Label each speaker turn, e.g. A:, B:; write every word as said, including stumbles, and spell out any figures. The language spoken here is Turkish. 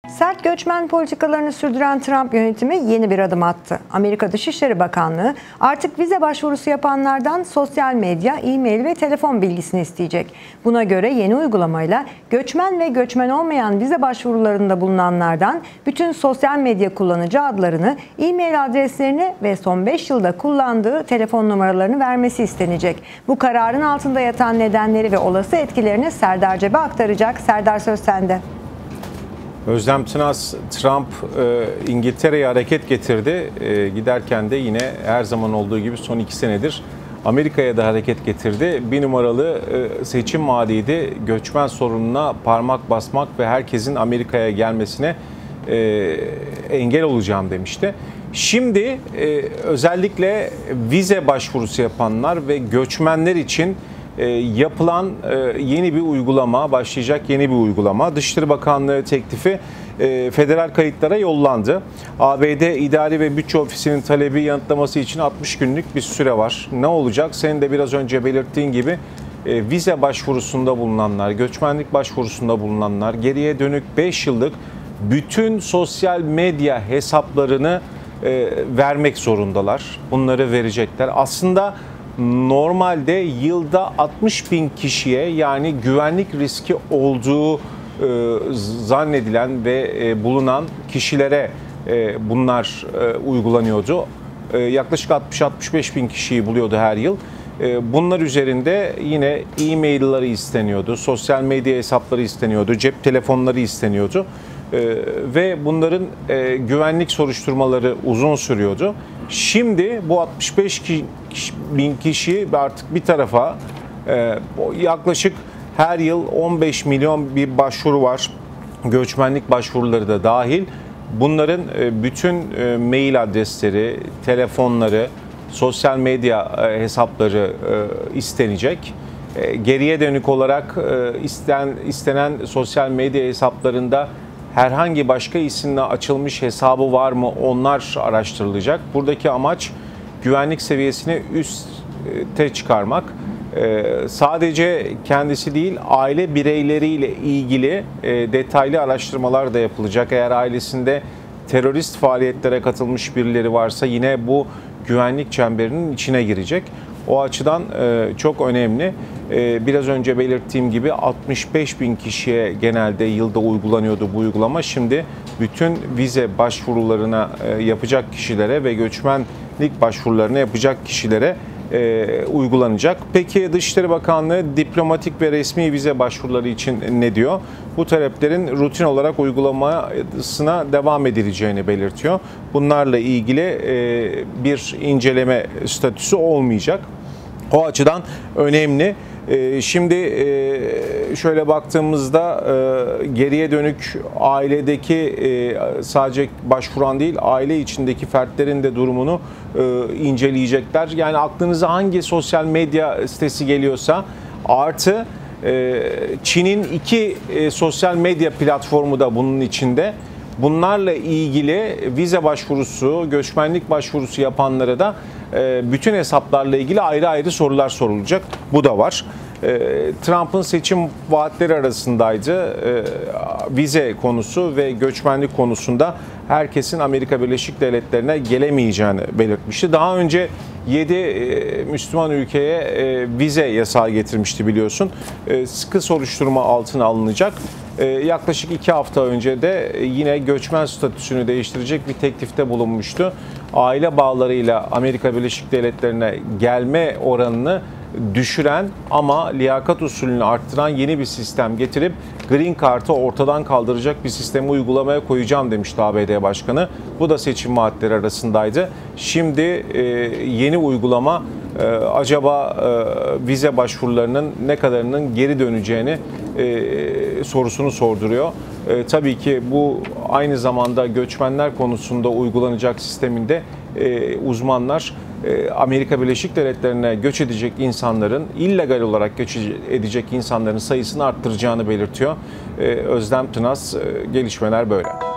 A: Sert göçmen politikalarını sürdüren Trump yönetimi yeni bir adım attı. Amerika Dışişleri Bakanlığı artık vize başvurusu yapanlardan sosyal medya, e-mail ve telefon bilgisini isteyecek. Buna göre yeni uygulamayla göçmen ve göçmen olmayan vize başvurularında bulunanlardan bütün sosyal medya kullanıcı adlarını, e-mail adreslerini ve son beş yılda kullandığı telefon numaralarını vermesi istenecek. Bu kararın altında yatan nedenleri ve olası etkilerini Serdar Cebe aktaracak. Serdar, söz sende.
B: Özlem Tınaz, Trump e, İngiltere'ye hareket getirdi. E, giderken de yine her zaman olduğu gibi son iki senedir Amerika'ya da hareket getirdi. Bir numaralı e, seçim vaadiydi. Göçmen sorununa parmak basmak ve herkesin Amerika'ya gelmesine e, engel olacağım demişti. Şimdi e, özellikle vize başvurusu yapanlar ve göçmenler için yapılan yeni bir uygulama, başlayacak yeni bir uygulama. Dışişleri Bakanlığı teklifi federal kayıtlara yollandı. A B D İdari ve Bütçe Ofisi'nin talebi yanıtlaması için altmış günlük bir süre var. Ne olacak? Senin de biraz önce belirttiğin gibi vize başvurusunda bulunanlar, göçmenlik başvurusunda bulunanlar geriye dönük beş yıllık bütün sosyal medya hesaplarını vermek zorundalar. Bunları verecekler. Aslında normalde yılda altmış bin kişiye, yani güvenlik riski olduğu e, zannedilen ve e, bulunan kişilere e, bunlar e, uygulanıyordu. E, yaklaşık altmış altmış beş bin kişiyi buluyordu her yıl. E, bunlar üzerinde yine e-mail'ları isteniyordu, sosyal medya hesapları isteniyordu, cep telefonları isteniyordu. E, ve bunların e, güvenlik soruşturmaları uzun sürüyordu. Şimdi bu altmış beş bin kişi artık bir tarafa, e, yaklaşık her yıl on beş milyon bir başvuru var. Göçmenlik başvuruları da dahil. Bunların e, bütün e, mail adresleri, telefonları, sosyal medya e, hesapları e, istenecek. E, geriye dönük olarak e, isten, istenen sosyal medya hesaplarında herhangi başka isimle açılmış hesabı var mı, onlar araştırılacak. Buradaki amaç güvenlik seviyesini üste çıkarmak. Ee, sadece kendisi değil, aile bireyleriyle ilgili e, detaylı araştırmalar da yapılacak. Eğer ailesinde terörist faaliyetlere katılmış birileri varsa yine bu güvenlik çemberinin içine girecek. O açıdan e, çok önemli. E, biraz önce belirttiğim gibi altmış beş bin kişiye genelde yılda uygulanıyordu bu uygulama. Şimdi bütün vize başvurularına e, yapacak kişilere ve göçmenlik başvurularına yapacak kişilere e, uygulanacak. Peki Dışişleri Bakanlığı diplomatik ve resmi vize başvuruları için ne diyor? Bu taleplerin rutin olarak uygulamasına devam edileceğini belirtiyor. Bunlarla ilgili e, bir inceleme statüsü olmayacak. O açıdan önemli. Şimdi şöyle baktığımızda geriye dönük ailedeki sadece başvuran değil, aile içindeki fertlerin de durumunu inceleyecekler. Yani aklınıza hangi sosyal medya sitesi geliyorsa, artı Çin'in iki sosyal medya platformu da bunun içinde. Bunlarla ilgili vize başvurusu, göçmenlik başvurusu yapanlara da bütün hesaplarla ilgili ayrı ayrı sorular sorulacak. Bu da var. Trump'ın seçim vaatleri arasındaydı vize konusu ve göçmenlik konusunda herkesin Amerika Birleşik Devletleri'ne gelemeyeceğini belirtmişti. Daha önce yedi Müslüman ülkeye vize yasağı getirmişti, biliyorsun. Sıkı soruşturma altına alınacak. Yaklaşık iki hafta önce de yine göçmen statüsünü değiştirecek bir teklifte bulunmuştu. Aile bağlarıyla Amerika Birleşik Devletleri'ne gelme oranını düşüren ama liyakat usulünü arttıran yeni bir sistem getirip Green Card'ı ortadan kaldıracak bir sistemi uygulamaya koyacağım demişti A B D Başkanı. Bu da seçim vaatleri arasındaydı. Şimdi e, yeni uygulama e, acaba e, vize başvurularının ne kadarının geri döneceğini e, sorusunu sorduruyor. E, tabii ki bu aynı zamanda göçmenler konusunda uygulanacak sisteminde e, uzmanlar Amerika Birleşik Devletleri'ne göç edecek insanların, illegal olarak göç edecek insanların sayısını arttıracağını belirtiyor. Özlem Tınaz, gelişmeler böyle.